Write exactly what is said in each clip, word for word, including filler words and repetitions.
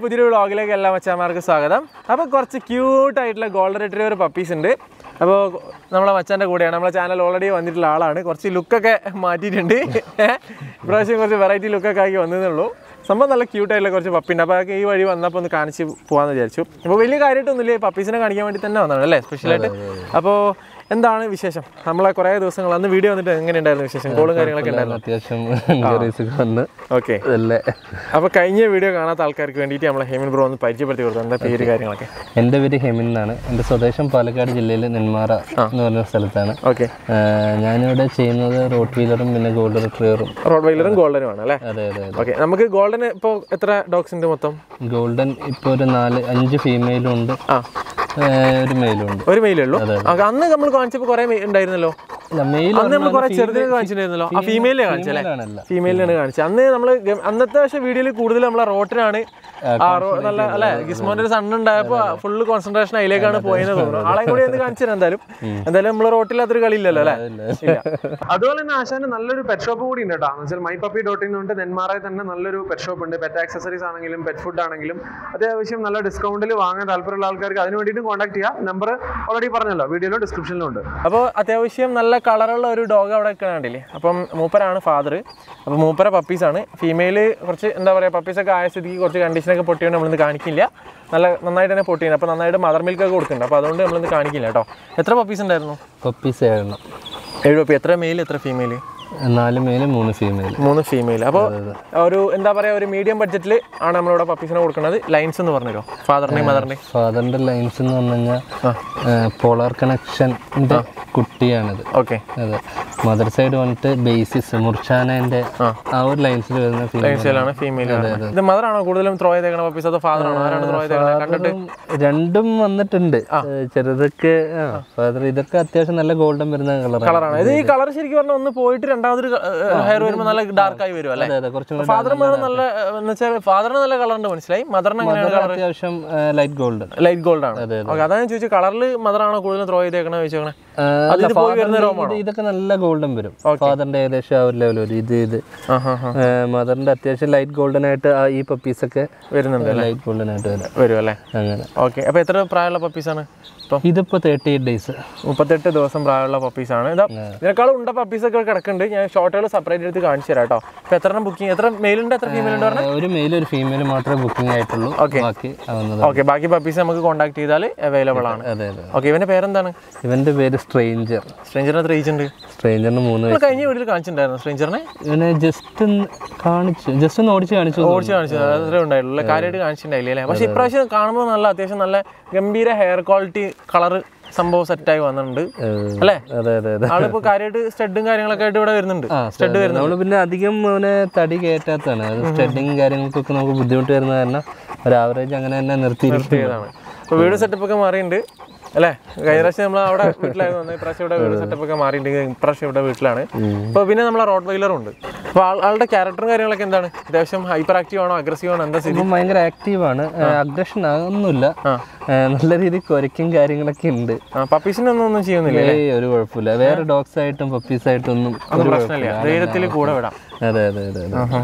പുതിയൊരു വ്ളോഗിലേക്ക് എല്ലാ മച്ചാന്മാർക്കും സ്വാഗതം. അപ്പോൾ കുറച്ച് ക്യൂട്ടായിട്ടുള്ള ഗോൾഡൻ റിട്രീവർ പപ്പീസ് ഉണ്ട്. അപ്പോൾ നമ്മളെ മച്ചാൻ്റെ കൂടെയാണ്. നമ്മളെ ചാനൽ ഓൾറെഡി വന്നിട്ടുള്ള ആളാണ്. കുറച്ച് ലുക്കൊക്കെ മാറ്റിയിട്ടുണ്ട്. ഇപ്രാവശ്യം കുറച്ച് വെറൈറ്റി ലുക്കൊക്കെ ആക്കി വന്നതേ സംഭവം നല്ല ക്യൂട്ടായിട്ടുള്ള കുറച്ച് പപ്പിയുണ്ട്. അപ്പോൾ അതൊക്കെ ഈ വഴി വന്നപ്പോൾ ഒന്ന് കാണിച്ച് പോകാമെന്ന് വിചാരിച്ചു. അപ്പോൾ വലിയ കാര്യമായിട്ടൊന്നുമില്ല, പപ്പീസിനെ കാണിക്കാൻ വേണ്ടി തന്നെ വന്നതാണ് അല്ലേ സ്പെഷ്യലായിട്ട്. അപ്പോൾ എന്താണ് വിശേഷം? നമ്മളെ കുറേ ദിവസങ്ങൾ അന്ന് വീഡിയോ വന്നിട്ട് എങ്ങനെ ഉണ്ടായിരുന്നു വിശേഷം? കോളും കാര്യങ്ങളൊക്കെ ഉണ്ടായിരുന്നു അത്യാവശ്യം. ഓക്കെ. അപ്പോൾ കഴിഞ്ഞ വീഡിയോ കാണാത്ത ആൾക്കാർക്ക് വേണ്ടിയിട്ട് നമ്മളെ ഹെമിൻ ബ്രോ ഒന്ന് പരിചയപ്പെടുത്തി കൊടുത്തു. എന്താ പേര് കാര്യങ്ങളൊക്കെ? എൻ്റെ പേര് ഹെമിൻ എന്നാണ്. എൻ്റെ സ്വദേശം പാലക്കാട് ജില്ലയിലെ നെന്മാറ എന്ന് പറഞ്ഞ സ്ഥലത്താണ്. ഓക്കെ. ഞാനിവിടെ ചെയ്യുന്നത് റോഡ് വീലറും പിന്നെ ഗോൾഡൻ റിട്രീവറും. റോഡ് വീലറും ഗോൾഡനും ആണ് അല്ലേ? അതെ അതെ. ഓക്കെ. നമുക്ക് ഗോൾഡൻ ഇപ്പോൾ എത്ര ഡോഗ്സ് ഉണ്ട് മൊത്തം? ഗോൾഡൻ ഇപ്പോൾ ഒരു നാല് അഞ്ച് ഫീമെയിലും ഉണ്ട്, ഒരു മെയിലും ഉണ്ട്. ഒരു മെയിലേ ഉള്ളൂ. അന്ന് നമ്മൾ കാണിച്ചപ്പോൾ കുറെ ഉണ്ടായിരുന്നല്ലോ. അന്ന് നമ്മൾ കുറെ ചെറുതിനെ കാണിച്ചിട്ടുണ്ടായിരുന്നല്ലോ. ആ ഫീമെയിലെ കാണിച്ചല്ലേ? ഫീമെയിലാണ് കാണിച്ചത്. അന്ന് നമ്മൾ അന്നത്തെ പക്ഷേ വീഡിയോയിൽ കൂടുതൽ നമ്മളെ റോട്ടിനാണ് നല്ല അല്ലെ. ഗിസ്മോന്റെ ഒരു സണ്ണ് ഉണ്ടായപ്പോ ഫുള്ള് കോൺസെൻട്രേഷൻ അതിലേക്കാണ് പോയെന്ന് തോന്നുന്നു. ആളെ കൂടി ഒന്ന് കാണിച്ചു എന്തായാലും. എന്തായാലും നമ്മള് റോട്ടില്ലാത്തൊരു കളിയില്ലല്ലോ അല്ലെ? അതുപോലെ തന്നെ ആശാന് നല്ലൊരു പെറ്റ് ഷോപ്പ് കൂടി ഉണ്ട് കേട്ടോ. എന്ന് വെച്ചാൽ മൈ പപ്പി ഡോട്ട് ഇൻ കൊണ്ട് നെന്മാറയിൽ തന്നെ നല്ലൊരു പെറ്റ് ഷോപ്പ് ഉണ്ട്. പെറ്റ് ആക്സസറീസ് ആണെങ്കിലും പെറ്റ് ഫുഡ് ആണെങ്കിലും അത്യാവശ്യം നല്ല ഡിസ്കൗണ്ടിൽ വാങ്ങാൻ താല്പര്യമുള്ള ആൾക്കാർക്ക് അതിന് വേണ്ടിയിട്ട് കോൺടാക്ട് ചെയ്യാം. നമ്പർ ഓൾറെഡി പറഞ്ഞല്ലോ, വീഡിയോയിലും ഡിസ്ക്രിപ്ഷനിലും ഉണ്ട്. അപ്പോൾ അത്യാവശ്യം നല്ല കളറുള്ള ഒരു ഡോഗ് അവിടെ കണ്ടില്ലേ. അപ്പം മൂപ്പരാണ് ഫാദർ. അപ്പോൾ മൂപ്പര പപ്പീസാണ്. ഫീമെയിൽ കുറച്ച് എന്താ പറയുക, പപ്പീസൊക്കെ ആയ സ്ഥിതിക്ക് കുറച്ച് കണ്ടീഷനൊക്കെ പൊട്ടിയോണ്ട് നമ്മളിന്ന് കാണിക്കില്ല. നല്ല നന്നായിട്ട് തന്നെ പൊട്ടിയാണ്. അപ്പോൾ നന്നായിട്ട് മദർ മിൽക്കൊക്കെ കൊടുക്കുന്നുണ്ട്. അപ്പോൾ അതുകൊണ്ട് നമ്മളിന്ന് കാണിക്കില്ല കേട്ടോ. എത്ര പപ്പീസ് ഉണ്ടായിരുന്നു? പപ്പീസ് ഏഴെണ്ണം. ഏഴ് പപ്പി. എത്ര മെയിൽ എത്ര ഫീമെയിൽ? നാല് മെയിൽ മൂന്ന് ഫീമെയിൽ. മൂന്ന് ഫീമെയിൽ. അപ്പോൾ ഒരു എന്താ പറയുക, ഒരു മീഡിയം ബഡ്ജറ്റിൽ ആണ് നമ്മളിവിടെ പപ്പീസിനെ കൊടുക്കുന്നത്. ലൈൻസ് എന്ന് പറഞ്ഞല്ലോ, ഫാദറിന്റെയും മദറിന്റെയും. ഫാദറിന്റെ ലൈൻസ് എന്ന് പറഞ്ഞു കഴിഞ്ഞാൽ പോളാർ കണക്ഷന്റെ കുട്ടിയാണിത്. ഓക്കെ. അതെ. മദർ സൈഡ് വന്നിട്ട് ബേസിസ് മുർച്ചാനന്റെ ആ ഒരു ലൈൻസിൽ വരുന്ന ലൈൻസിലാണ് ഫീമെയിൽ. ഇത് മദറാണോ കൂടുതലും ത്രോ ചെയ്തേക്കണ പപ്പീസ് അതോ ഫാദറാണോ? ആരാണ് ത്രോ ചെയ്തേക്കണത്? കണ്ടിട്ട് രണ്ടും വന്നിട്ടുണ്ട്. ചെറുതൊക്കെ ഫാദർ. ഇതൊക്കെ അത്യാവശ്യം നല്ല ഗോൾഡൻ വരുന്ന കളറാണ്. ഇത് ഈ കളർ ശരിക്കും പറഞ്ഞാൽ ഒന്ന് പോയിട്ട് രണ്ടാമതൊരു ഹെയർ വരുമ്പോൾ നല്ല ഡാർക്ക് ആയി വരും അല്ലേ? ഫാദർ നല്ല ഫാദറിന് നല്ല കളറുണ്ട് മനസ്സിലായി. മദറിന് അത്യാവശ്യം ലൈറ്റ് ഗോൾഡ്. ലൈറ്റ് ഗോൾഡ് ആണ്. അതാണ് ചോദിച്ചു, കളറിൽ മദറാണോ കൂടുതലും ത്രോ ചെയ്തേക്കണ ചോദിച്ചേക്കണേ? ഇതൊക്കെ നല്ല ഗോൾഡൻ വരും. ഫാദറിന്റെ ഏകദേശം ആ ഒരു ലെവൽ വരും. ഇത് ഇത് മദറിന്റെ അത്യാവശ്യം ലൈറ്റ് ഗോൾഡൻ ആയിട്ട് ഈ പപ്പീസ് ഒക്കെ വരുന്നുണ്ട്. ലൈറ്റ് ഗോൾഡൻ ആയിട്ട് വരും അല്ലേ? അങ്ങനെ. ഓക്കെ. അപ്പൊ എത്ര പ്രായമുള്ള പപ്പീസാണ്? ഇതിപ്പോ തേർട്ടി എയ്റ്റ് ഡേയ്സ് മുപ്പത്തെട്ട് ദിവസം പ്രായമുള്ള പപ്പീസാണ്. ഇതാ ഇതിനേക്കാളും ഉണ്ട പപ്പീസൊക്കെ കിടക്കുന്നുണ്ട്. ഞാൻ ഷോർട്ടുകൾ സെപ്പറേറ്റ് എടുത്ത് കാണിച്ചു തരാം കേട്ടോ. ഇപ്പൊ എത്ര ബുക്കിംഗ്? എത്ര മെയിലുണ്ട് എത്ര ഫീമെയിൽ ഉണ്ട് പറഞ്ഞാൽ? ഒരു മെയിൽ ഒരു ഫീമെയിൽ മാത്രമേ ബുക്കിംഗ് ആയിട്ടുള്ളൂ. ഓക്കെ. ഓക്കെ. ബാക്കി പപ്പീസ് നമുക്ക് കോൺടാക്ട് ചെയ്താൽ അവൈലബിൾ ആണ്. ഓക്കെ. ഇവന്റെ പേരെന്താണ്? ഇവന്റെ പേര് സ്ട്രേഞ്ചർ. സ്ട്രേഞ്ചറിന് എത്ര ഏജ് ഉണ്ട്? സ്ട്രേഞ്ചറിന് മൂന്ന്. കഴിഞ്ഞ വീട്ടിൽ കാണിച്ചിട്ടുണ്ടായിരുന്നു സ്ട്രേഞ്ചറിനെ. ഇവനെ ജസ്റ്റ് കാണിച്ചു ജസ്റ്റ് ഒന്ന് ഓടിച്ച് കാണിച്ചു ഓടിച്ച് കാണിച്ചത് അത്രേ ഉണ്ടായിട്ടുള്ളൂ. കാര്യമായിട്ട് കാണിച്ചിട്ടുണ്ടായില്ലേ അല്ലേ? പക്ഷെ ഇപ്രാവശ്യം കാണുമ്പോൾ നല്ല അത്യാവശ്യം നല്ല ഗംഭീര ഹെയർ ക്വാളിറ്റി കളറ് സംഭവം സെറ്റായി വന്നിട്ടുണ്ട് അല്ലേ? ആളിപ്പോ കാര്യമായിട്ട് സ്റ്റഡും കാര്യങ്ങളൊക്കെ ആയിട്ട് ഇവിടെ വരുന്നുണ്ട്. സ്റ്റഡ് വരുന്നത് നമ്മള് പിന്നെ അധികം അവനെ തടി കയറ്റാത്തതാണ്. സ്റ്റഡിങ് കാര്യങ്ങൾക്കൊക്കെ നമുക്ക് ബുദ്ധിമുട്ട് വരുന്ന കാരണം ഒരു ആവറേജ് അങ്ങനെ തന്നെ നിർത്തിയിരിക്കുന്നതാണ്. ഇപ്പൊ വീട് സെറ്റപ്പ് ഒക്കെ മാറിയിട്ടുണ്ട് അല്ലേ? കഴിഞ്ഞ പ്രാവശ്യം നമ്മൾ അവിടെ വീട്ടിലായിരുന്നു വന്നത്. ഇപ്രാവശ്യം ഇവിടെ വീട് സെറ്റപ്പ് ഒക്കെ മാറിയിട്ടുണ്ട്. ഇപ്രാവശ്യം ഇവിടെ വീട്ടിലാണ്. അപ്പോൾ പിന്നെ നമ്മളെ റോഡ് വൈലറും ഉണ്ട്. അപ്പോൾ ആളുടെ ക്യാരക്ടറും കാര്യങ്ങളൊക്കെ എന്താണ്? അത്യാവശ്യം ഹൈപ്പർ ആക്റ്റീവ് ആണോ അഗ്രസീവ് ആണോ? എന്താ സ്ഥിതി? ഭയങ്കര ആക്റ്റീവാണ്. അഗ്രഷൻ ഒന്നുമില്ല. നല്ല രീതിയിൽ കുരയ്ക്കും കാര്യങ്ങളൊക്കെ ഉണ്ട്. പപ്പീസിനൊന്നും ഒന്നും ചെയ്യുന്നില്ല? ഒരു കുഴപ്പമില്ല. വേറെ ഡോഗ്സ് ആയിട്ടും പപ്പീസ് ആയിട്ടും ഒന്നും പ്രശ്നമില്ല. ധൈര്യത്തിൽ കൂടെ വിടാം. അതെ അതെ അതെ.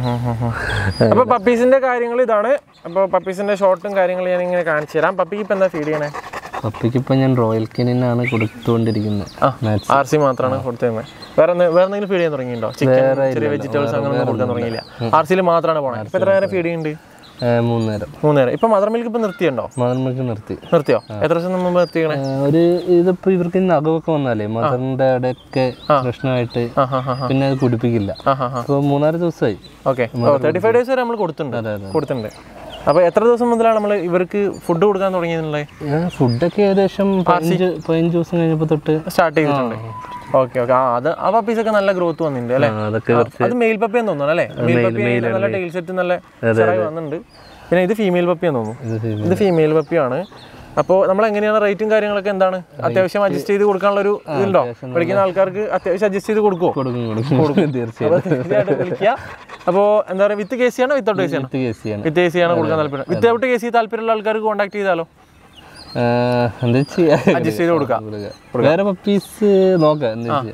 അപ്പോൾ പപ്പീസിന്റെ കാര്യങ്ങൾ ഇതാണ്. അപ്പോൾ പപ്പീസിന്റെ ഷോർട്ടും കാര്യങ്ങളും ഞാൻ ഇങ്ങനെ കാണിച്ചു തരാം. പപ്പിക്ക് ഇപ്പം എന്താ ഫീഡ് ചെയ്യണേ? പപ്പിക്ക് ഇപ്പം ഞാൻ റോയൽ കെനിനാണ് കൊടുത്തുകൊണ്ടിരിക്കുന്നത്. ആർ സി മാത്രമാണ് കൊടുത്തിരുന്നത്. വേറെ വേറെ എന്തെങ്കിലും ഫീഡ് ചെയ്യാൻ തുടങ്ങിയിട്ടുണ്ടോ? ചിക്കൻ ചെറിയ വെജിറ്റബിൾസ് അങ്ങനെ ഒന്നും കൊടുക്കാൻ തുടങ്ങിയില്ല. ആർ സിയിൽ മാത്രമാണ് പോണത്. ഇപ്പം എത്ര നേരം ഫീഡ് ചെയ്യുന്നുണ്ട്? മൂന്നേരം. മൂന്നേരം. ഇപ്പൊ മദർ മിൽക്ക് ഇപ്പൊ നിർത്തിയുണ്ടോ? മദർ മിൽക്ക് നിർത്തി. നിർത്തിയോ? എത്ര ദിവസം മുമ്പ് നിർത്തിക്കണേ? ഒരു ഇതിപ്പോ ഇവർക്ക് നഖമൊക്കെ വന്നാലേ മദറിന്റെ അവിടെയൊക്കെ പ്രശ്നമായിട്ട് പിന്നെ അത് കുടിപ്പിക്കില്ല. ഇപ്പൊ മൂന്നാല് ദിവസമായി. ഓക്കെ. തേർട്ടി ഫൈവ് ഡേയ്സ് വരെ നമ്മൾ കൊടുത്തിട്ടുണ്ട് കൊടുത്തിട്ടുണ്ട് അപ്പൊ എത്ര ദിവസം മുതലാണ് നമ്മൾ ഇവർക്ക് ഫുഡ് കൊടുക്കാൻ തുടങ്ങിയത്? ഫുഡൊക്കെ ഏകദേശം പതിനഞ്ച് ദിവസം കഴിഞ്ഞപ്പോ തൊട്ട് സ്റ്റാർട്ട് ചെയ്തിട്ടുണ്ട്. Okay okay. ആ അത് ആ പപ്പീസൊക്കെ നല്ല ഗ്രോത്ത് വന്നിട്ടുണ്ട് അല്ലേ? അത് മെയിൽ പപ്പിയാന്ന് തോന്നുന്നു അല്ലേ? മെയിൽ പപ്പി നല്ല ടെയിൽ സെറ്റ് നല്ല ചെറായി വന്നിട്ടുണ്ട്. പിന്നെ ഇത് ഫീമെയിൽ പപ്പിയാന്ന് തോന്നുന്നു. ഇത് ഫീമെയിൽ പപ്പിയാണ്. അപ്പോൾ നമ്മൾ എങ്ങനെയാണ് റേറ്റും കാര്യങ്ങളൊക്കെ എന്താണ്? അത്യാവശ്യം അഡ്ജസ്റ്റ് ചെയ്ത് കൊടുക്കാനുള്ള ഒരു ഇതുണ്ടോ? വിളിക്കുന്ന ആൾക്കാർക്ക് അത്യാവശ്യം അഡ്ജസ്റ്റ് ചെയ്ത് കൊടുക്കുമോ? തീർച്ചയായിട്ടും വിളിക്കുക. അപ്പോൾ എന്താ പറയുക, വിത്ത് കെ സി ആണോ വിത്തൗട്ട് കെ സി ആണോ? വിത്ത് കെ സി ആണ് കൊടുക്കാൻ താല്പര്യം. വിത്തൗട്ട് കെ സി താല്പര്യമുള്ള ആൾക്കാർക്ക് കോൺടാക്ട് ചെയ്താലോ? എന്താ ചെയ്യാ, അഡ്ജസ്റ്റ് ചെയ്ത് കൊടുക്കാം. വേറെ പപ്പീസ് നോക്കാം.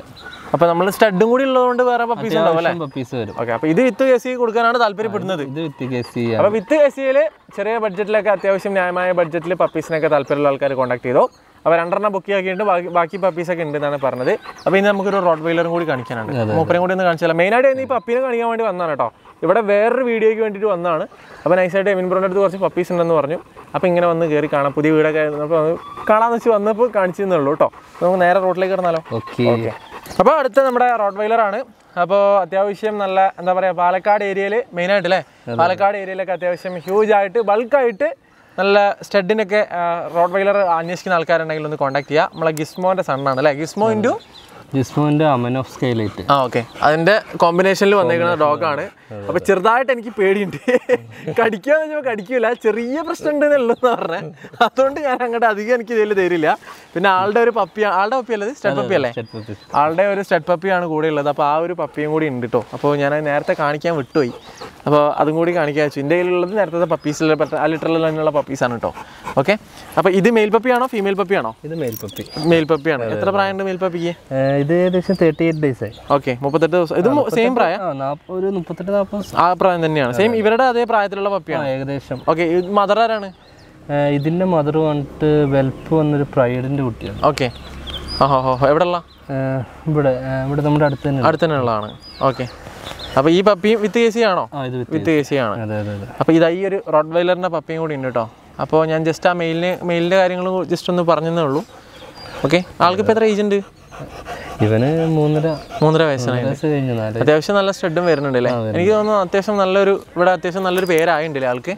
അപ്പൊ നമ്മൾ സ്റ്റഡും കൂടി ഉള്ളതുകൊണ്ട് വേറെ പപ്പീസ് ഉണ്ടാവും അല്ലേ? പപ്പീസ് വരും. ഓക്കെ, അപ്പൊ ഇത് വിത്ത് കെസി കൊടുക്കാനാണ് താല്പര്യപ്പെടുന്നത്. ഇത് വിത്ത് കെസി. അപ്പൊ വിത്ത് കെസിയില് ചെറിയ ബഡ്ജറ്റിലൊക്കെ അത്യാവശ്യം ന്യായമായ ബഡ്ജറ്റിൽ പപ്പീസിനൊക്കെ താല്പര്യമുള്ള ആൾക്കാർ കോൺടാക്ട് ചെയ്തോ. അപ്പോൾ രണ്ടെണ്ണം ബുക്ക് ആക്കിയിട്ട് ബാക്കി ബാക്കി പപ്പീസൊക്കെ ഉണ്ട് എന്നാണ് പറഞ്ഞത്. അപ്പോൾ ഇന്ന് നമുക്കൊരു റോഡ് വെയിലറും കൂടി കാണിക്കാനുണ്ട്. മൂപ്പരെയും കൂടി ഒന്ന് കാണിച്ചാൽ മെയിനായിട്ട് ഈ പപ്പീനെ കാണിക്കാൻ വേണ്ടി വന്നതാണ് കേട്ടോ. ഇവിടെ വേറൊരു വീഡിയോയ്ക്ക് വേണ്ടിയിട്ട് വന്നതാണ്. അപ്പോൾ നൈസായിട്ട് എമിൻ ബ്രോൻ്റെ അടുത്ത് കുറച്ച് പപ്പീസ് ഉണ്ടെന്ന് പറഞ്ഞു. അപ്പോൾ ഇങ്ങനെ വന്ന് കയറി കാണാം, പുതിയ വീടൊക്കെ അപ്പോൾ കാണാമെന്ന് വെച്ച് വന്നപ്പോൾ കാണിച്ചു തന്നുള്ളൂ കേട്ടോ. നമുക്ക് നേരെ റോഡിലേക്ക് ഇറങ്ങാലോ. Okay okay. അപ്പോൾ അടുത്ത നമ്മുടെ റോഡ് വെയിലറാണ്. അപ്പോൾ അത്യാവശ്യം നല്ല എന്താ പറയുക, പാലക്കാട് ഏരിയയിൽ മെയിനായിട്ട് അല്ലേ, പാലക്കാട് ഏരിയയിലൊക്കെ അത്യാവശ്യം ഹ്യൂജ് ആയിട്ട് ബൾക്കായിട്ട് നല്ല സ്റ്റഡിനൊക്കെ റോഡ് വെയിലർ അന്വേഷിക്കുന്ന ആൾക്കാരുണ്ടെങ്കിൽ ഒന്ന് കോൺടാക്ട് ചെയ്യുക. നമ്മളെ ഗിസ്മോൻ്റെ സണ്ണാണ് അല്ലേ, ഗിസ്മോ ഇൻറ്റു ജിസ്മോന്റെ അമനോഫ് സ്കൈലൈറ്റ്. ആ ഓക്കെ, അതിന്റെ കോമ്പിനേഷനിൽ വന്നേക്കുന്ന ഡോഗാണ്. അപ്പൊ ചെറുതായിട്ട് എനിക്ക് പേടിയുണ്ട്, കടിക്കാന്ന് വെച്ചാൽ കടിക്കൂല, ചെറിയ പ്രശ്നം ഉണ്ട് എന്നുള്ളതെന്ന് പറഞ്ഞത്. അതുകൊണ്ട് ഞാൻ അങ്ങോട്ട് അധികം എനിക്ക് ഇതിൽ തരില്ല. പിന്നെ ആളുടെ ഒരു പപ്പി, ആളുടെ പപ്പി അല്ലേ, സ്റ്റഡ് പപ്പി അല്ലേ, ആളുടെ ഒരു സ്റ്റഡ് പപ്പിയാണ് കൂടെ ഉള്ളത്. അപ്പോൾ ആ ഒരു പപ്പിയും കൂടി ഉണ്ട് കേട്ടോ. അപ്പോൾ ഞാൻ നേരത്തെ കാണിക്കാൻ വിട്ടുപോയി. അപ്പോൾ അതും കൂടി കാണിക്കാൻ വെച്ചു. എൻ്റെ കയ്യിലുള്ളത് നേരത്തെ പപ്പീസിൽ ആ ലിറ്ററിൽ തന്നെയുള്ള പപ്പീസാണ് കേട്ടോ. ഓക്കെ, അപ്പോൾ ഇത് മെയിൽ പപ്പിയാണോ ഫീമെയിൽ പപ്പിയാണോ? ഇത് മെയിൽ പപ്പി. മെയിൽ പപ്പിയാണ്. എത്ര പ്രായമുണ്ട് മെയിൽ പപ്പിക്ക്? ഇത് ഏകദേശം തേർട്ടി എയ്റ്റ് ഡേയ്സ് ആയി. ഓക്കെ, മുപ്പത്തെട്ട് ദിവസം. ഇത് സെയിം പ്രായം? ഒരു മുപ്പത്തെട്ട് നാൽപ്പത് ആ പ്രായം തന്നെയാണ്. സെയിം ഇവരുടെ അതേ പ്രായത്തിലുള്ള പപ്പിയാണ് ഏകദേശം. ഓക്കെ, മദർ ആരാണ്? ഇതിന്റെ മദർ വന്നിട്ട് വെൽപ്പ് വന്നൊരു പ്രൈഡിന്റെ കുട്ടിയാണ്. ഓക്കെ, ഓഹോ ഹോ, എവിടെയുള്ള? ഇവിടെ ഇവിടെ നമ്മുടെ അടുത്ത് തന്നെ അടുത്ത് തന്നെ ഉള്ളതാണ്. ഓക്കെ, അപ്പോൾ ഈ പപ്പിയും വിത്ത് കേസി ആണോ? വിത്ത് കേസി ആണ്. അപ്പോൾ ഇതാ ഈ ഒരു റോഡ് വെയിലറിൻ്റെ പപ്പിയും കൂടി ഉണ്ട് കേട്ടോ. അപ്പോൾ ഞാൻ ജസ്റ്റ് ആ മെയിലിന് മെയിലിൻ്റെ കാര്യങ്ങൾ ജസ്റ്റ് ഒന്ന് പറഞ്ഞതേ ഉള്ളൂ. ഓക്കെ, ആൾക്കിപ്പോൾ എത്ര ഏജ് ഉണ്ട്? ഇവന് മൂന്നര മൂന്നര വയസ്സാണ്. അത്യാവശ്യം നല്ല സ്റ്റഡും വരുന്നുണ്ട് അല്ലേ? എനിക്ക് തോന്നുന്നു അത്യാവശ്യം നല്ലൊരു ഇവിടെ അത്യാവശ്യം നല്ലൊരു പേരായിണ്ടല്ലേ ആൾക്ക്.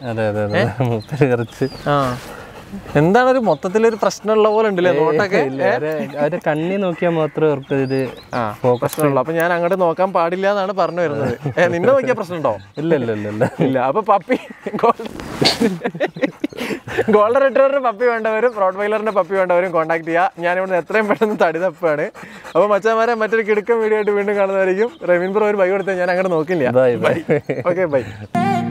ആ, എന്താണ് ഒരു മൊത്തത്തിലൊരു പ്രശ്നമുള്ള പോലെ ഉണ്ടല്ലേ നോട്ടൊക്കെ? അവരുടെ കണ്ണി നോക്കിയാൽ മാത്രമേ ഇത് പ്രശ്നമുള്ളൂ. അപ്പൊ ഞാൻ അങ്ങോട്ട് നോക്കാൻ പാടില്ല എന്നാണ് പറഞ്ഞു വരുന്നത്. നിന്നെ നോക്കിയാൽ പ്രശ്നമുണ്ടോ? ഇല്ല ഇല്ല ഇല്ല ഇല്ല. അപ്പൊ പപ്പി ഗോൾഡൻ റിട്രീവറിന്റെ പപ്പി വേണ്ടവരും റോഡ് വെയിലറിന്റെ പപ്പി വേണ്ടവരും കോൺടാക്ട് ചെയ്യുക. ഞാനിവിടെ എത്രയും പെട്ടെന്ന് തടി തപ്പാണ്. അപ്പോൾ മച്ചാന്മാരെ മറ്റൊരു കിടുക്കം വീഡിയോ ആയിട്ട് വീണ്ടും കാണുന്നതായിരിക്കും. റെമിൻ ബ്രോ ഒരു ബൈ കൊടുത്താൽ ഞാൻ അങ്ങോട്ട് നോക്കില്ല. Bye bye. Okay, by.